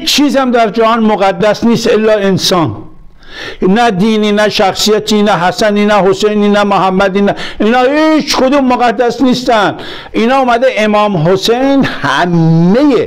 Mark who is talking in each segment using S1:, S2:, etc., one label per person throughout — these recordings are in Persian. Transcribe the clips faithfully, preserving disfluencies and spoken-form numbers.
S1: هیچ چیزم در جهان مقدس نیست الا انسان. نه دینی، نه شخصیتی، نه حسنی، نه حسینی، نه محمدی، نه اینا هیچ کدوم مقدس نیستن. اینا اومده امام حسین، همه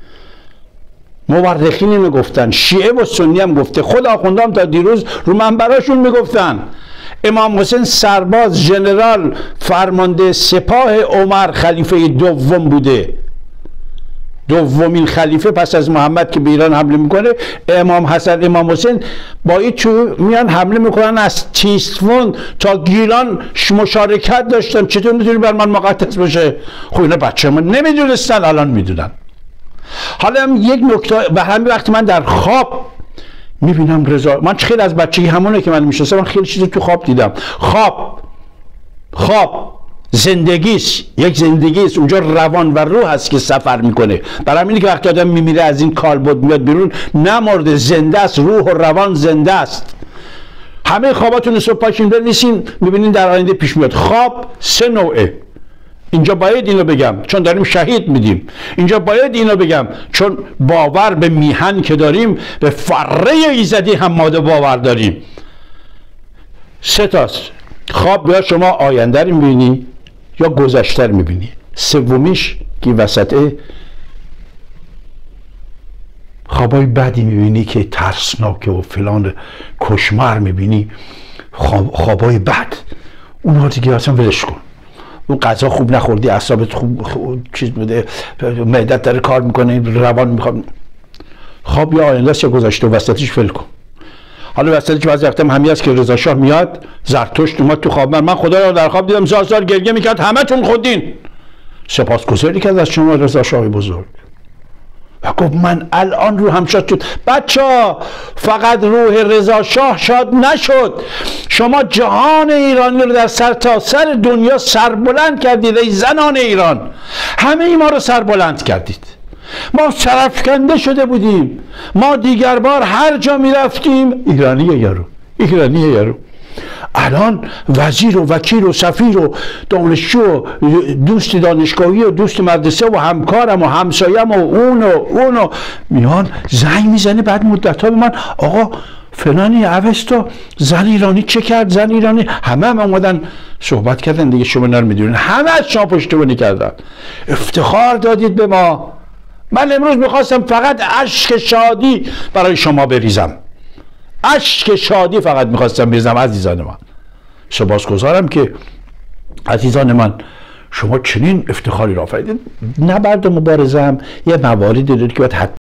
S1: مورخین اینو گفتن، شیعه و سنی هم گفته، خود آخوندام تا دیروز رو منبراشون میگفتن امام حسین سرباز، ژنرال، فرمانده سپاه عمر خلیفه دوم بوده، دومین خلیفه پس از محمد که به ایران حمله میکنه. امام حسن، امام حسین با این تو میان حمله میکنن، از تیسفون تا گیلان مشارکت داشتن. چطور میتونی بر من مقدس باشه؟ خب اینا بچه ما نمیدونستن، الان میدونن. حالا هم یک نکته، به همین وقتی من در خواب میبینم رضا، من خیلی از بچگی همونه که من میشناسم، من خیلی چیزی تو خواب دیدم. خواب خواب زندگیست، یک زندگیست، اونجا روان و روح هست که سفر میکنه. برای همینه که وقتی آدم میمیره از این کالبد میاد بیرون، نمرده، زنده است، روح و روان زنده است. همه خواباتون صبح پاشین بنویسین، میبینین در آینده پیش میاد. خواب سه نوعه. اینجا باید اینو بگم چون داریم شهید میدیم، اینجا باید اینو بگم چون باور به میهن که داریم، به فره ایزدی هم ماده باور داریم. سه تاست خواب، یا شما آینده رو میبینی یا گذشته رو میبینی. سومیش که وسطه، خوابای بدی میبینی که ترسناکه و فلان، کشمر میبینی، خواب، خوابای بد، اونها دیگه اصلا ولش کن. اون غذا خوب نخوردی، اعصابت خوب, خوب چیز بوده، معدت داره کار میکنه، روان میخواد. خواب یا آینده است یا گذشته، و وسطش ول کن. حالا وسطش بعضی وقتا همی است که رضا شاه میاد، زرتشت اومد تو خواب، من من خدا رو در خواب دیدم زار زار گریه میکرد، همتون خودین. سپاسگزاری کرد از شما رضا شاه بزرگ و گفت من الان رو هم شاد شد. بچه ها فقط روح رضا شاه شاد نشد، شما جهان ایرانی رو در سر تا سر دنیا سربلند کردید. ای زنان ایران، همه ای ما رو سربلند کردید. ما سرفکنده شده بودیم، ما دیگر بار هر جا می رفتیم ایرانیه یارو، ایرانیه یارو. الان وزیر و وکیل و سفیر و دانشجو و دوست دانشگاهی و دوست مدرسه و همکارم و همسایم و اون و اون و میان زنگ میزنه بعد مدت ها به من، آقا فلانی اوستا زن ایرانی چه کرد، زن ایرانی. همه هم اومدن صحبت کردن دیگه، شما نر میدونین، همه از شما پشتیبانی کردن، افتخار دادید به ما. من امروز میخواستم فقط اشک شادی برای شما بریزم، اشک شادی فقط میخواستم بریزم. عزیزان من سپاسگزارم که عزیزان من شما چنین افتخاری را آفریدید. نبرد مبارزه هم یه مواردی دارید که باید